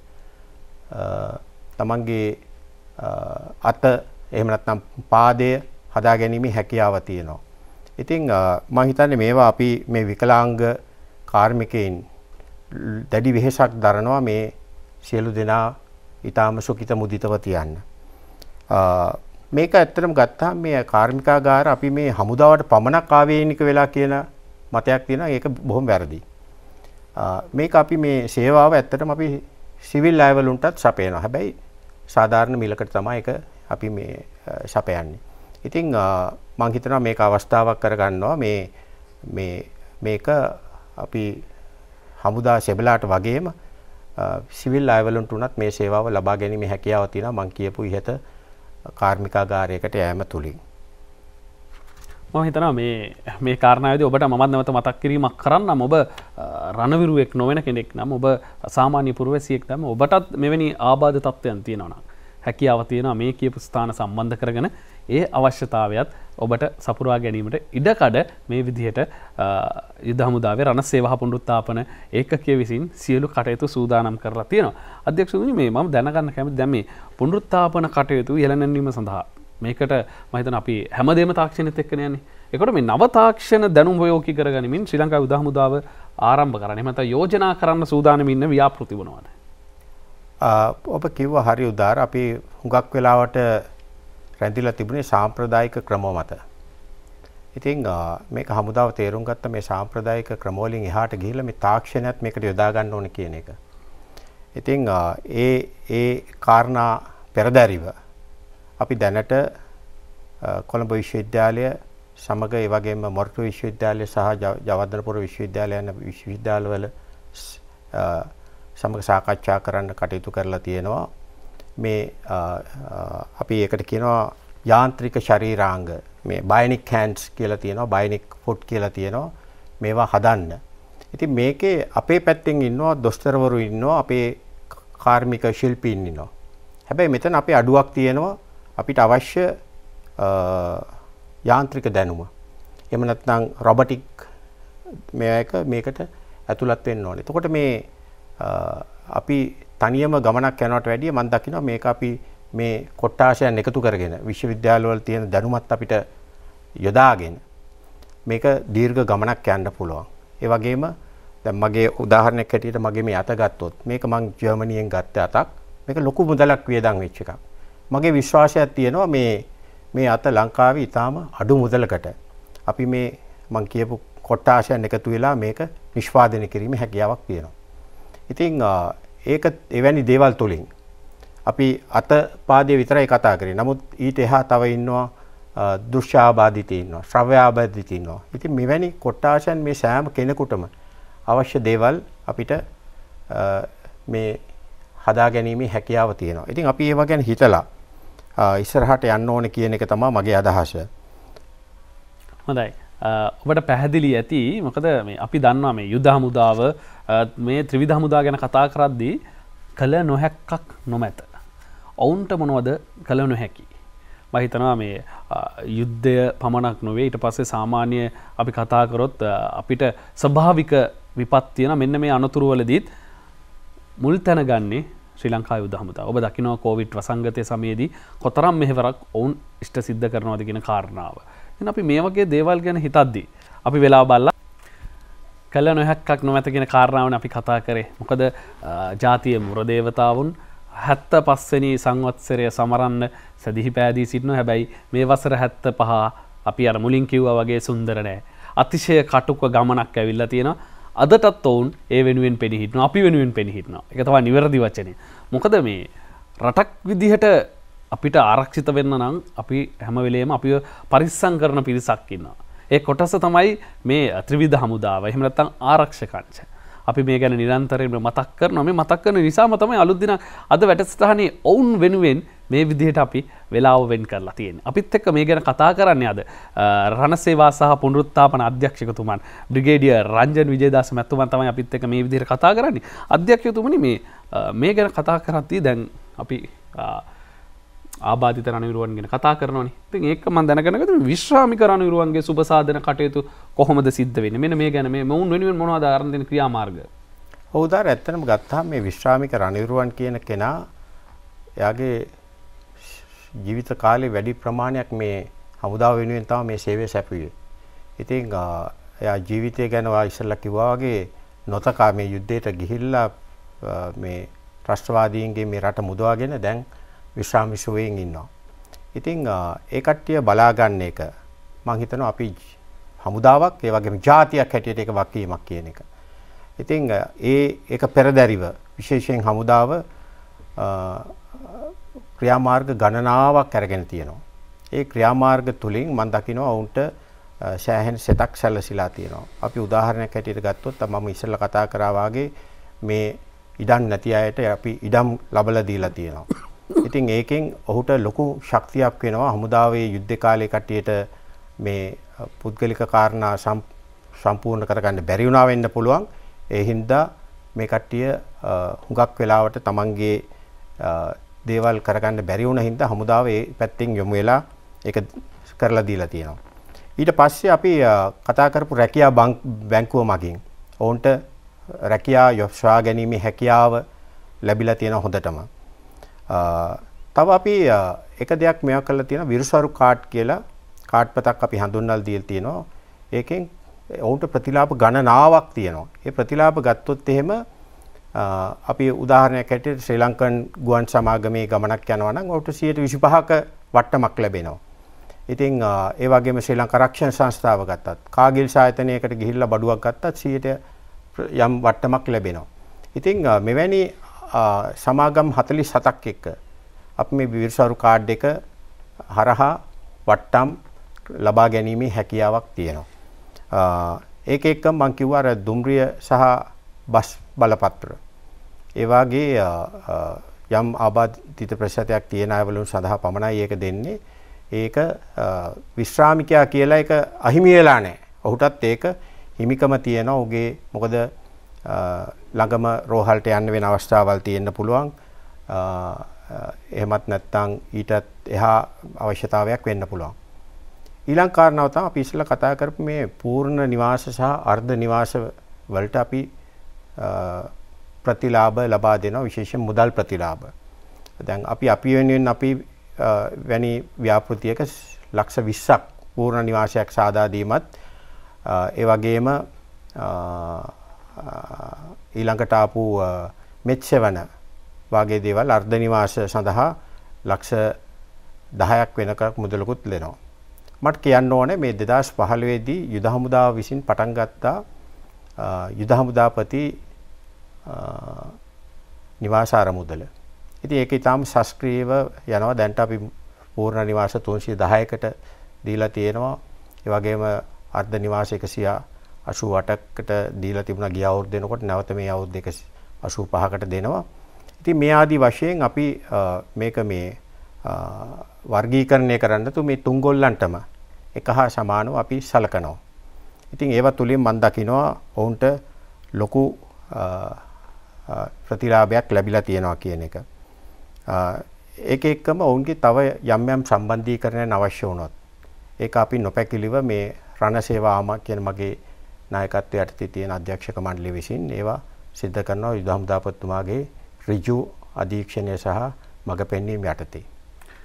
තමන්ගේ අත එහෙම නැත්නම් පාදය හදා ගැනීමේ හැකියාව තියෙනවා. ඉතින් මම හිතන්නේ මේවා අපි මේ විකලාංග කාර්මිකයින් දැඩි වෙහෙසක් දරනවා මේ සියලු දෙනා ඊටාම සුඛිත මුදිතව තියන්න. මේක ඇත්තටම ගත්තාම මේ කාර්මිකාගාර අපි මේ හමුදාවට පමණක් ආවේනික වෙලා කියන මතයක් තියෙනවා. ඒක බොහොම වැරදි. මේක අපි මේ සේවාව ඇත්තටම අපි සිවිල් ලයිවලුන්ටත් සපයනවා. හැබැයි සාධාරණ මිලකට තමයි ඒක අපි මේ සපයන්නේ. ඉතින් මම හිතනවා මේක අවස්ථාවක් කරගන්නවා මේක අපි හමුදා සෙබලාට වගේම සිවිල් ලයිවලුන්ට උනත් මේ සේවාව ලබා ගැනීමේ හැකියාව තියෙනවා මම කියපු ඉහත කාර්මිකාගාරයකට යෑම තුලින්. මම හිතනවා මේ කාරණාවේදී ඔබට මමත් නැවත මතක් කිරීමක් කරන්නම්. ඔබ රණවිරුවෙක් නොවන කෙනෙක් නම් ඔබ සාමාන්‍ය පුරවැසියෙක් නම් ඔබටත් මෙවැනි ආබාධ තත්ත්වයන් තියෙනවා නම් හැකියාව තියෙනවා මේ කියපු ස්ථාන සම්බන්ධ කරගෙන ඒ අවශ්‍යතාවයත් ඔබට සපුරා ගැනීමට ඉඩකඩ මේ විදිහට යුද හමුදාවේ රණ සේවා පුනරුත්ථාපන ඒකකය විසින් සියලු කටයුතු සූදානම් කරලා තියෙනවා. අධ්‍යක්ෂතුනි මේ මම දැනගන්න කැමති දැන් මේ පුනරුත්ථාපන කටයුතු යෙලනැන්වීම සඳහා මේකට මම හිතන අපි හැමදේම තාක්ෂණෙත් එක්කනේ යන්නේ. ඒකට මේ නව තාක්ෂණ දැනුම ප්‍රයෝගී කරගනිමින් ශ්‍රී ලංකාවේ යුද හමුදාව ආරම්භ කරන්නේ. එහෙම නැත්නම් යෝජනා කරන්න සූදානම් ඉන්න ව්‍යාපෘති වුණාද? ඔබ කිව්වා හරි උදාර අපි හුඟක් වෙලාවට රැඳිලා තිබුණේ සාම්ප්‍රදායික ක්‍රම මත. ඉතින් මේක හමුදාව තේරුම් ගත්ත මේ සාම්ප්‍රදායික ක්‍රම වලින් එහාට ගිහිල්ලා මේ තාක්ෂණයත් මේකට යොදා ගන්න ඕනේ කියන එක. ඉතින් ඒ කාරණා පෙරදැරිව අපි දැනට කොළඹ විශ්වවිද්‍යාලය සමග ඒ වගේම මොරටු විශ්වවිද්‍යාලය සහ ජයවර්ධනපුර විශ්වවිද්‍යාලය යන විශ්වවිද්‍යාලවල සමග සාකච්ඡා කරන්න කටයුතු කරලා තියෙනවා. මේ අපි ඒකට කියනවා යාන්ත්‍රික ශරීරාංග මේ බයනික් හෑන්ඩ්ස් කියලා තියෙනවා, බයනික් ෆුට් කියලා තියෙනවා. මේවා හදන්න. ඉතින් මේකේ අපේ පැත්තෙන් ඉන්නවා දොස්තරවරු ඉන්නවා, අපේ කාර්මික ශිල්පීන් ඉන්නවා. හැබැයි මෙතන අපේ අඩුවක් තියෙනවා. අපිට අවශ්‍ය යාන්ත්‍රික දැනුම. එහෙම නැත්නම් රොබොටික් මේකට ඇතුළත් වෙන්න ඕනේ. එතකොට මේ අපි තනියම ගමනක් යනවට වැඩිය මම දකිනවා මේක අපි මේ කොට්ටාශයන් එකතු කරගෙන විශ්වවිද්‍යාලවල තියෙන දැනුමත් අපිට යොදාගෙන මේක දීර්ඝ ගමනක් යන්න පුළුවන්. ඒ වගේම දැන් මගේ උදාහරණයක් හැටියට මගේ මේ අත ගත්තොත් මේක මම ජර්මනියෙන් ගත්ත අතක්. මේක ලොකු මුදලක් වියදම් වෙච්ච එකක්. මගේ විශ්වාසයක් තියෙනවා මේ අත ලංකාවේ ඊටාම අඩු මුදලකට අපි මේ මම කියපු කොට්ටාශයන් එකතු වෙලා මේක නිෂ්පාදනය කිරීමේ හැකියාවක් තියෙනවා. ඉතින් ඒක එවැනි දේවල් තුලින් අපි අත පාදයේ විතරයි කතා කරේ. නමුත් ඊට එහා තව ඉන්නවා දෘශ්‍යාබාධිත ඉන්නවා, ශ්‍රව්‍යාබාධිත ඉන්නවා. ඉතින් මෙවැනි කොට්ටාශයන් මේ සෑම කෙනෙකුටම අවශ්‍ය දේවල් අපිට මේ හදා ගැනීමේ හැකියාව තියෙනවා. ඉතින් අපි ඒව ගැන හිතලා ඉස්සරහට යන්න ඕනේ කියන එක තමයි මගේ අදහස. හොඳයි. ඔබට පැහැදිලි ඇති මොකද මේ අපි දන්නවා මේ යුද හමුදාව මේ ත්‍රිවිධ හමුදා ගැන කතා කරද්දී කළ නොහැක්කක් නොමැත. ඔවුන්ට මොනවද කළ නොහැකි? මම හිතනවා මේ යුද්ධය පමණක් නොවේ ඊට පස්සේ සාමාන්‍ය අපි කතා කරොත් අපිට ස්වභාවික විපත් තියෙන මෙන්න මේ අනතුරු වලදීත් මුල් තැන ගන්නේ ශ්‍රී ලංකා යුද හමුදාව. ඔබ දකිනවා කොවිඩ් වසංගතය සමයේදී කොතරම් මෙහෙවරක් ඔවුන් ඉෂ්ට සිද්ධ කරනවද කියන කාරණාව. එහෙනම් අපි මේ වගේ දේවල් ගැන හිතද්දී අපි වෙලා බලලා කළ නොහැක්කක් නොමැත කියන කාරණාවන අපි කතා කරේ. මොකද ජාතිය මුරදේවතාවුන් 75 වෙනි සංවත්සරය සමරන්න සදිහි පෑදී සිටිනවා. හැබැයි මේ වසර 75 අපි අර මුලින් කිව්වා වගේ සුන්දර නෑ. අතිශය කටුක ගමනක් ඇවිල්ලා තියෙනවා. අදටත් ඔවුන් ඒ වෙනුවෙන් පෙනී හිටිනවා. අපි වෙනුවෙන් පෙනී හිටිනවා. ඒක තමයි නිවැරදි වචනේ. මොකද මේ රටක් විදිහට අපිට ආරක්ෂිත වෙන්න නම් අපි හැම වෙලේම අපිව පරිස්සම් කරන පිරිසක් ඉන්නවා. ඒ කොටස තමයි මේ ත්‍රිවිධ හමුදාව. එහෙම නැත්නම් ආරක්ෂක අංශ. අපි මේ ගැන නිරන්තරයෙන්ම මතක් කරනවා. මේ මතක් කරන නිසාම තමයි අලුත් දින අද වැඩසටහනේ ඔවුන් වෙනුවෙන් මේ විදිහට අපි වෙලාව වෙන් කරලා තියෙන්නේ. අපිත් එක්ක මේ ගැන කතා කරන්නේ අද රණසේවා සහ පුනරුත්ථාපන අධ්‍යක්ෂකතුමන් බ්‍රිගේඩියර් රංජන් විජේදාස මැතිතුමන් තමයි අපිත් එක්ක මේ විදිහට කතා කරන්නේ. අධ්‍යක්ෂකතුමනි මේ ගැන කතා කරද්දී දැන් අපි ආබාධිත රණවිරුවන් ගැන කතා කරනවානේ. ඉතින් ඒක මම දැනගෙන ගත්තා විශ්‍රාමික රණවිරුවන්ගේ සුබ සාධන කටයුතු කොහොමද සිද්ධ වෙන්නේ? මෙන්න මේ ගැන මේ මොවුන් වෙනුවෙන් මොනවද ආරම්භ දෙන ක්‍රියාමාර්ග? ඔව් දාර ඇත්තටම ගත්තාම මේ විශ්‍රාමික රණවිරුවන් කියන කෙනා එයාගේ ජීවිත කාලේ වැඩි ප්‍රමාණයක් මේ හමුදාව වෙනුවෙන් තමයි මේ සේවය සැපයුවේ. ඉතින් එයා ජීවිතය ගැන ඉස්සෙල්ලා කිව්වා වගේ නොතකා මේ යුද්ධයට ගිහිල්ලා මේ රාෂ්ට්‍රවාදීන්ගේ මේ රට මුදවාගෙන දැන් විශ්‍රාමිසුවෙන් ඉන්නවා. ඉතින් ඒ කට්ටිය බලා ගන්න එක මම හිතනවා අපි හමුදාවක් ඒ වගේම ජාතියක් හැටියට ඒක වගකීමක් කියන එක. ඉතින් ඒක පෙරදැරිව විශේෂයෙන් හමුදාව ක්‍රියාමාර්ග ගණනාවක් අරගෙන තියෙනවා. ඒ ක්‍රියාමාර්ග තුලින් මම දකිනවා වුන්ට සෑහෙන සෙතක් සැලසිලා තියෙනවා. අපි උදාහරණයක් හැටියට ගත්තොත් මම ඉස්සෙල්ලා කතා කරා වාගේ මේ ඉඩම් නැති අයට අපි ඉඩම් ලබලා දීලා තියෙනවා. ඉතින් ඒකෙන් ඔහුට ලොකු ශක්තියක් වෙනවා හමුදාවේ යුද්ධ කාලේ කට්ටියට මේ පුද්ගලික කාරණා සම්පූර්ණ කරගන්න බැරි වුණා වෙන්න පුළුවන්. ඒ හින්දා මේ කට්ටිය හුඟක් වෙලාවට තමන්ගේ දේවල් කරගන්න බැරි වුණ හින්දා හමුදාව ඒ පැත්තෙන් යොමු වෙලා ඒක කරලා දීලා තියෙනවා. ඊට පස්සේ අපි කතා කරපු රැකියා බැංකුව මගින් ඔවුන්ට රැකියා යොස්වා ගැනීමේ හැකියාව ලැබිලා තියෙන හොඳටම. තව අපි එක දෙයක් මෙයා කරලා තියෙනවා විරුසරු කාඩ් කියලා කාඩ් පතක් අපි හඳුන්වලා දීලා තියෙනවා. ඒකෙන් ඔවුන්ට ප්‍රතිලාභ ගණනාවක් තියෙනවා. ඒ ප්‍රතිලාභ ගත්තොත් එහෙම අපි උදාහරණයක් හැටියට ශ්‍රී ලංකන් ගුවන් සමාගමේ ගමනක් යනවා නම් ඔවුන්ට 125ක වට්ටමක් ලැබෙනවා. ඉතින් ඒ වගේම ශ්‍රී ලංකා ආරක්ෂණ සංස්ථාව ගත්තත් කාගිල් ආයතනයකට ගිහිල්ලා බඩුවක් ගත්තත් 100ට යම් වට්ටමක් ලැබෙනවා. ඉතින් මෙවැනි සමාගම් 47ක් එක්ක අපි මේ විරුසරු කාඩ් එක හරහා වට්ටම් ලබා ගැනීමේ හැකියාවක් තියෙනවා. ඒක එක්ක මම කිව්වා අර දුම්රිය සහ බස් බලපත්‍ර. ඒ වාගේ යම් ආබාධිත ප්‍රතිශතයක් තියෙන අයවලුන් සඳහා පමණයි ඒක දෙන්නේ. ඒක විශ්‍රාමිකයා කියලා එක අහිමි වෙලා නැහැ. ඔහුටත් ඒක හිමිකම තියෙනවා. ඔහුගේ මොකද ළඟම රෝහලට යන්න වෙන අවස්ථාවල් තියෙන්න පුළුවන්. එහෙමත් නැත්නම් ඊටත් එහා අවශ්‍යතාවයක් වෙන්න පුළුවන්. ඊළඟ කාරණාව තමයි අපි ඉස්සෙල්ලා කතා කරපු මේ පූර්ණ නිවාස සහ අර්ධ නිවාස වලට අපි ප්‍රතිලාභ ලබා දෙනවා විශේෂයෙන් මුදල් ප්‍රතිලාභ. දැන් අපි වෙනුවෙන් අපි වැනි ව්‍යාපෘතියක ලක්ෂ 20ක් පූර්ණ නිවාසයක් සාදා දීමත් ඒ වගේම ඊළඟට ආපු මෙච්චවන වාගේ දේවල් අර්ධ නිවාස සඳහා ලක්ෂ 10ක් වෙනකක් මුදලකුත් දෙනවා. මට කියන්න ඕනේ මේ 2015 දී යුද හමුදාව විසින් පටන් ගත්තා යුද හමුදාපති නිවාස ආරමුදල. ඉතින් ඒක ඊටාම ශාස්ත්‍රීයව යනවා. දැන්ට අපි පූර්ණ නිවාස 310කට දීලා තියෙනවා. ඒ වගේම අර්ධ නිවාස 188කට දීලා තිබුණා ගිය අවුරුද්ද දෙනකොට නැවත මේ අවුරුද්ද 185කට දෙනවා. ඉතින් මේ ආදී වශයෙන් අපි මේක මේ වර්ගීකරණය කරන්න තු මේ තුන්ගොල්ලන්ටම එක හා සමානව අපි සලකනවා. ඉතින් ඒවා තුලින් මම දකිනවා ඔවුන්ට ලොකු ප්‍රතිලාභයක් ලැබිලා තියෙනවා කියන එක. ඒක එක්කම ඔවුන්ගේ තව යම් යම් සම්බන්ධීකරණයන් අවශ්‍ය වුණොත් ඒක අපි නොපැකිලිව මේ රණසේවා ආම කියන මගේ නායකත්වයට යටතේ තියෙන අධ්‍යක්ෂක මණ්ඩලය විසින් ඒවා සිද්ධ කරනවා යුද හමුදාපතිතුමාගේ ඍජු අධීක්ෂණය සහ මඟ පෙන්වීම යටතේ.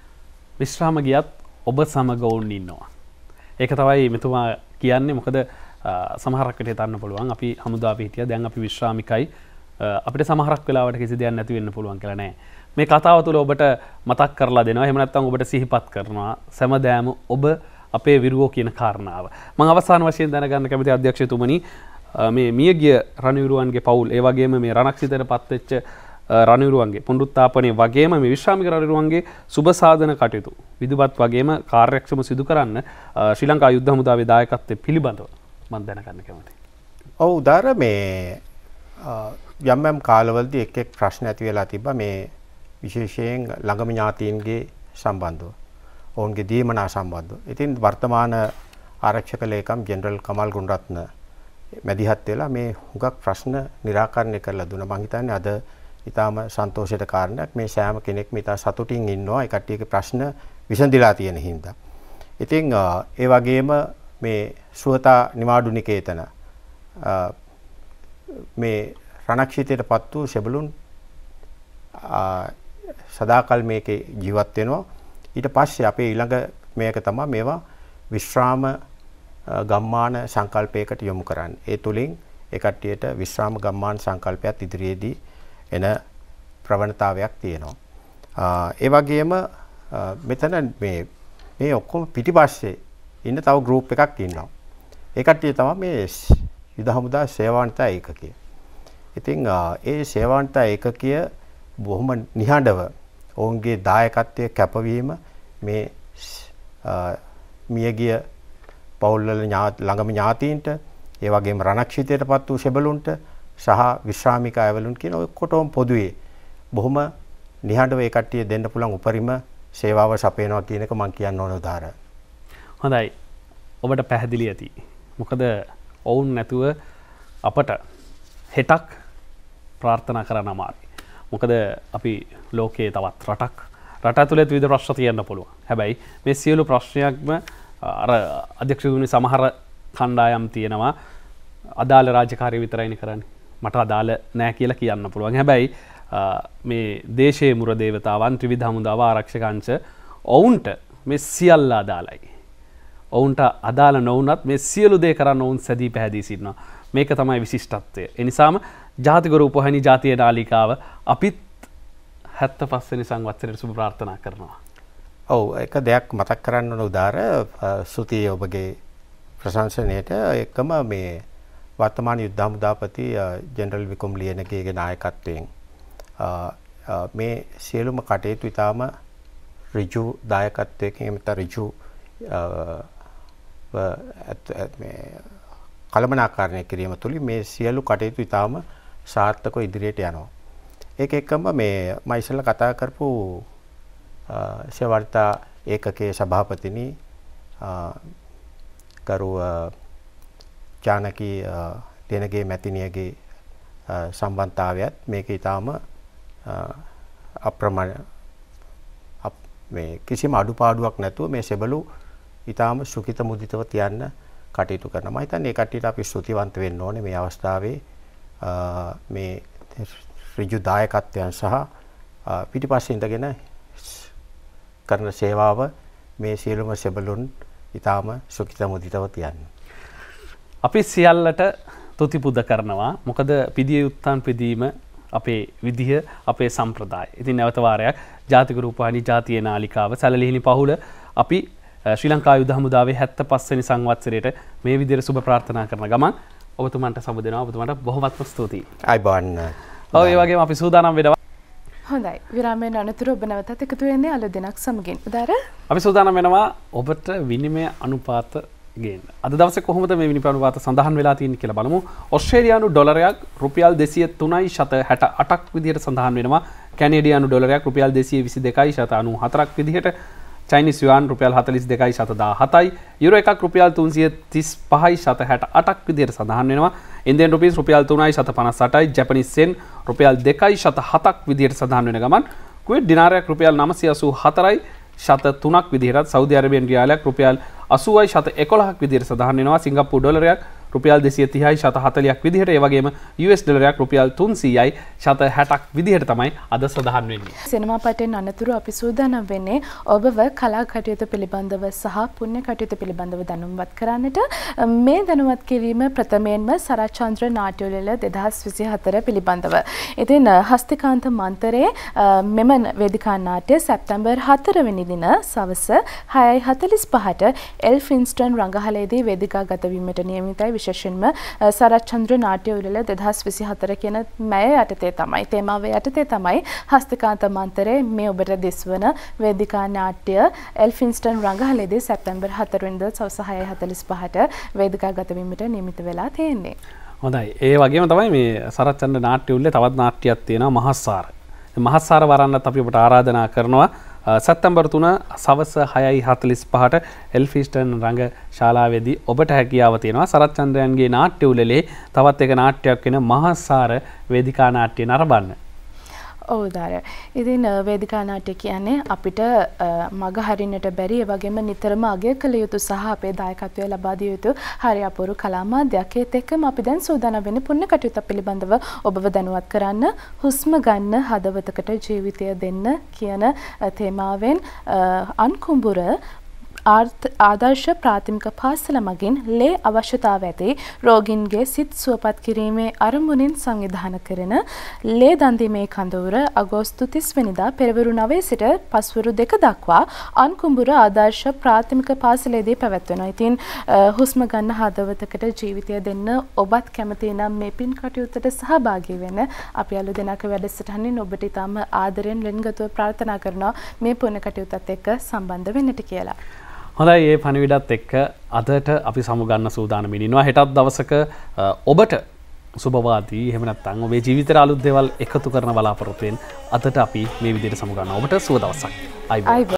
විශ්‍රාම ගියත් ඔබ සමග වුන් ඉන්නවා. ඒක තමයි මෙතුමා කියන්නේ. මොකද සමහරක් විට හිතන්න පුළුවන් අපි හමුදාවේ හිටියා දැන් අපි විශ්‍රාමිකයි අපිට සමහරක් වෙලාවට කිසි දෙයක් නැති වෙන්න පුළුවන් කියලා නෑ. මේ කතාව තුළ ඔබට මතක් කරලා දෙනවා. එහෙම නැත්නම් ඔබට සිහිපත් කරනවා. සෑමදාම ඔබ අපේ විරුවෝ කියන කාරණාව. මම අවසාන වශයෙන් දැනගන්න කැමති අධ්‍යක්ෂතුමනි මේ මියගිය රණවිරුවන්ගේ පවුල් ඒ වගේම මේ රණක්ෂිතයටපත් වෙච්ච රණවිරුවන්ගේ පුනරුත්ථාපනයේ වගේම මේ විශ්‍රාමික රණවිරුවන්ගේ සුබ සාධන කටයුතු විදුපත් වගේම කාර්යක්ෂම සිදු කරන්න ශ්‍රී ලංකා යුද්ධ හමුදාවේ දායකත්වයේ පිළිබඳව මම දැනගන්න කැමතියි. ඔව් උදාර මේ යම් කාලවලදී එක් ප්‍රශ්න ඇති වෙලා තිබ්බා මේ විශේෂයෙන් ළඟම ඥාතීන්ගේ සම්බන්ධව. ඔවුන්ගේ දීමනා සම්බන්ධව. ඉතින් වර්තමාන ආරක්ෂක ලේකම් ජෙනරල් කමල් ගුණරත්න මැදිහත් වෙලා මේ හුඟක් ප්‍රශ්න निराකරණය කරලා දුන්නා. මම හිතන්නේ අද ඊටාම සන්තෝෂයට කාරණයක් මේ සෑම කෙනෙක්ම ඊට සතුටින් ඉන්නවා ඒ කට්ටියගේ ප්‍රශ්න විසඳලා තියෙන හින්දා. ඉතින් ඒ වගේම මේ සුවතා නිවාඩු නිකේතන මේ රණක්ෂිතයටපත් වූ සෙබළුන් සදාකල් මේකේ ජීවත් වෙනවා. ඊට පස්සේ අපේ ඊළඟ මේක තමයි මේවා විශ්‍රාම ගම්මාන සංකල්පයකට යොමු කරන්නේ. ඒ තුලින් ඒ කට්ටියට විශ්‍රාම ගම්මාන සංකල්පයත් ඉදිරියේදී එන ප්‍රවණතාවයක් තියෙනවා. ඒ වගේම මෙතන මේ ඔක්කොම පිටිපස්සේ ඉන්න තව ගෲප් එකක් ඉන්නවා. ඒ කට්ටිය තමයි මේ යුද හමුදා සේවාන්විත ඒකකය. ඉතින් ඒ සේවාන්විත ඒකකය බොහොම නිහඬව ඔවුන්ගේ දායකත්වයේ කැපවීම මේ මියගිය පවුල්වල ළඟම ඥාතීන්ට ඒ වගේම රණක්ෂිතයටපත් වූ සෙබළුන්ට සහ විශ්‍රාමික අයවලුන් කියන ඔක්කොටම පොදුවේ බොහොම නිහඬව ඒ කට්ටිය දෙන්න පුළුවන් උපරිම සේවාව සපයනවා කියන එක මම කියන්න ඕන උදාහර. හොඳයි. ඔබට පැහැදිලි ඇති. මොකද ඔවුන් නැතුව අපට හෙටක් ප්‍රාර්ථනා කරන්න අමාරුයි. මොකද අපි ලෝකයේ තවත් රට ඇතුළේ විවිධ ප්‍රශ්න තියෙන්න පුළුවන්. හැබැයි මේ සියලු ප්‍රශ්නයක්ම අර අධ්‍යක්ෂතුමනි සමහර කණ්ඩායම් තියෙනවා අදාළ රාජකාරිය විතරයිනේ කරන්නේ. මට අදාළ නෑ කියලා කියන්න පුළුවන්. හැබැයි මේ දේශයේ මුර දේවතාවන් ත්‍රිවිධ හමුදාව ආරක්ෂක අංශ ඔවුන්ට මේ සියල්ල අදාළයි. ඔවුන්ට අදාළ නොවුනත් මේ සියලු දේ කරන්න ඔවුන් සැදී පැහැදී සිටිනවා. මේක තමයි විශිෂ්ටත්වය. ඒ නිසාම ජාතික රූපවාහිනී ජාතිය නාලිකාව අපිත් 75 වෙනි සංවත්සරයට සුබ ප්‍රාර්ථනා කරනවා. ඔව් එක දෙයක් මතක් කරන්න ඕන උදාර සුතිය ඔබගේ ප්‍රශංසනයට එකම මේ වර්තමාන යුද්ධ හමුදාපති ජෙනරල් විකුම් ලියනගේගේ නායකත්වයෙන් මේ සියලුම කටයුතු ඉතාම ඍජු දායකත්වයකින් එමෙත ඍජු කළමනාකරණය කිරීම තුළින් මේ සියලු කටයුතු ඉතාම සාර්ථකව ඉදිරියට යනවා. ඒක එක්කම මේ මම ඉස්සෙල්ලා කතා කරපු සේවාර්ථ ඒකකයේ සභාපතිනි කරු ජානකී දෙනගේ මැතිණියගේ සම්බන්ධතාවයත් මේක ඊටාම අප්‍රමාණ මේ කිසිම අඩුපාඩුවක් නැතුව මේ සෙබළු ඊටාම සුඛිත මුදිතව තියන්න කටයුතු කරනවා. මම හිතන්නේ ඒ කට්ටියට අපි ස්තුතිවන්ත වෙන්න ඕනේ මේ අවස්ථාවේ මේ ඍජු දායකත්වයන් සහ පිටිපස්සේ ඉඳගෙන කරන සේවාව මේ සියලුම සෙබළුන් ඊටාම සුඛිත මුදිතව තියන්න. අපි සියල්ලට තුති පුද කරනවා. මොකද පිදිය යුත්තන් පිදීම අපේ විදිහ අපේ සම්ප්‍රදාය. ඉතින් නැවත වාරයක් ජාතික රූපවාහිනී ජාතිය නාලිකාව සැලලිහිණි පහුල අපි ශ්‍රී ලංකා යුද හමුදාවේ 75 වෙනි සංවත්සරයට මේ විදිහට සුබ ප්‍රාර්ථනා කරන ගමන් ඔබතුමන්ට සමු දෙනවා. ඔබතුමන්ට බොහොමත්ම ස්තුතියි. අයබෝන්. ඔව් ඒ වගේම අපි සූදානම් වෙනවා. හොඳයි. විරාමයෙන් අනතුරු ඔබ නැවතත් එකතු වෙන්නේ අලුත් දිනක් සමගින්. උදාර අපි සූදානම් වෙනවා ඔබට විනිමය අනුපාත ගේන්න. අද දවසේ කොහොමද මේ විනිමය අනුපාත සඳහන් වෙලා තියෙන්නේ කියලා බලමු. ඕස්ට්‍රේලියානු ඩොලරයක් රුපියල් 203.68ක් විදිහට සඳහන් වෙනවා. කැනේඩියානු ඩොලරයක් රුපියල් 222.94ක් විදිහට, චයිනීස් යුවාන් රුපියල් 42.17යි, යුරෝ එකක් රුපියල් 335.68ක් විදිහට සඳහන් වෙනවා. ඉන්දියන් රුපීස් රුපියල් 3.58යි, ජපනීස් සෙන් රුපියල් 2.7ක් විදිහට සඳහන් වෙන ගමන් කුවේට් දිනාරයක් රුපියල් 984.3ක් විදිහට, සෞදි අරේබියන් රියාලයක් රුපියල් 80.11ක් විදිහට සඳහන් වෙනවා. සිංගප්පූරු ඩොලරයක් රුපියල් 230යි 140ක් විදිහට ඒ වගේම US ඩොලරයක් රුපියල් 300යි 160ක් විදිහට තමයි අද සඳහන් වෙන්නේ. සිනමා පටෙන් අනතුරු අපි සූදානම් වෙන්නේ ඔබව කලා කටයුතු පිළිබඳව සහ පුණ්‍ය කටයුතු පිළිබඳව දැනුම්වත් කරන්නට. මේ දැනුවත් කිරීම ප්‍රථමයෙන්ම සරච්චන්ද්‍ර නාට්‍යෝලල 2024 පිළිබඳව. ඉතින් හස්තිකාන්ත මන්තරේ මෙම වේදිකා නාට්‍ය සැප්තැම්බර් 4 වෙනි දින සවස 6:45ට එල්ෆින්ස්ටන් රංගහලේදී වේදිකාගත වීමට නියමිතයි. විශේෂයෙන්ම සරච්චන්ද්‍ර නාට්‍යෝලල 2024 කියන මැය යටතේ තමයි තේමාව යටතේ තමයි හස්තිකාන්ත මන්තරේ මේ ඔබට දිස්වන වේදිකා නාට්‍ය එල්ෆින්ස්ටන් රංගහලේදී සැප්තැම්බර් 4 වෙනිදා සවස 6:45ට වේදිකාගත වීමට නියමිත වෙලා තියෙන්නේ. හොඳයි. ඒ වගේම තමයි මේ සරච්චන්ද්‍ර නාට්‍ය උල්ලේ තවත් නාට්‍යයක් තියෙනවා මහස්සාර. මහස්සාර වරන්නත් අපි ඔබට ආරාධනා කරනවා සැප්තැම්බර් 3 සවස 6:45ට එල්ෆින්ස්ටන් රංග ශාලාවේදී ඔබට හැකියාව තියෙනවා සරච්චන්ද්‍රයන්ගේ නාට්‍ය උළෙලේ තවත් එක නාට්‍යයක් වෙන මහස්සාර වේදිකා නාට්‍ය නරඹන්න. ඔව් දාර. ඉතින් වේදිකා නාට්‍ය කියන්නේ අපිට මග හරින්නට බැරි ඒ වගේම නිතරම අගය කළ යුතු සහ අපේ දායකත්වය ලබා දිය යුතු හරි අපූර්ව කලා මාධ්‍යයක්. ඒත් එක්කම අපි දැන් සූදානම් වෙන්නේ පුණ්‍ය කටයුතු පිළිබඳව ඔබව දැනුවත් කරන්න. හුස්ම ගන්න හදවතකට ජීවිතය දෙන්න කියන තේමාවෙන් අන්කුඹුර ආදර්ශ ප්‍රාථමික පාසල මගින් ලේ අවශ්‍යතාව ඇති රෝගීන්ගේ සිත් සුවපත් කිරීමේ අරමුණින් සංවිධානය කරන ලේ දන් දීමේ කඳවුර අගෝස්තු 30 වෙනිදා පෙරවරු 9 සිට පස්වරු 2 දක්වා අන්කුඹුර ආදර්ශ ප්‍රාථමික පාසලේදී පැවැත්වෙනවා. ඉතින් හුස්ම ගන්න හදවතකට ජීවිතය දෙන්න ඔබත් කැමති නම් මේ පින් කටයුත්තට සහභාගී වෙන්න අපි අලු දෙනක වැඩසටහනින් ඔබට ඉතාම ආදරෙන් ලෙන්ගතුව ප්‍රාර්ථනා කරනවා මේ පුණ්‍ය කටයුත්තත් එක්ක සම්බන්ධ වෙන්නට කියලා. හොඳයි මේ පණිවිඩත් එක්ක අදට අපි සමුගන්න සූදානම් ඉන්නවා. හෙටත් දවසක ඔබට සුබවාදී එහෙම නැත්නම් ඔබේ ජීවිතේ අලුත් දේවල් එකතු කරන බලාපොරොත්තුෙන් අදට අපි මේ විදිහට සමුගන්නවා. ඔබට සුබ දවසක්.